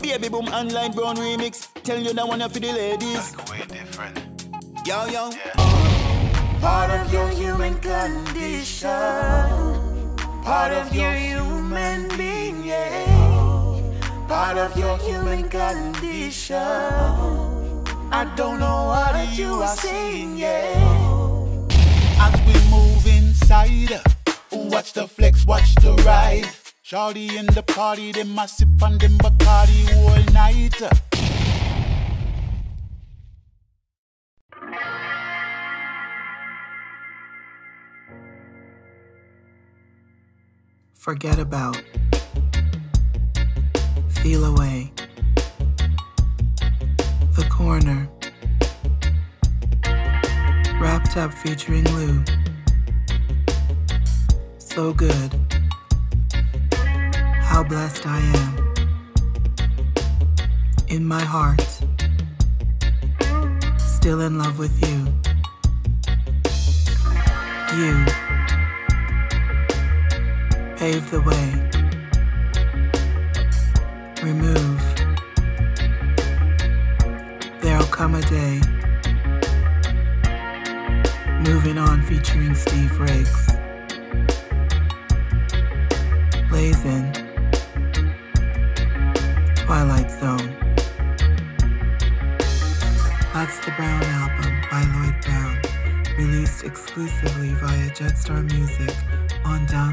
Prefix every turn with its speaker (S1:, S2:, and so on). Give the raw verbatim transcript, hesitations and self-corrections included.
S1: Baby boom online brown remix. Tell you that one for the ladies.
S2: Like way different.
S1: Yo, yo.
S2: Yeah.
S3: Part of your human condition, part of your human being, yeah. Part of your human condition. I don't know what you are saying, yeah.
S4: As we move inside, watch the flex, watch the ride. Shawty in the party, them a sip and them Bacardi all night.
S5: Forget about. Feel away. The Corner. Wrapped Up featuring Lou. So good. How blessed I am. In my heart. Still in love with you. You. Pave the way. Remove. There'll come a day. Moving On featuring Steve Riggs. Blazin'. Twilight Zone. That's the Brown album by Lloyd Brown, released exclusively via Jetstar Music on Down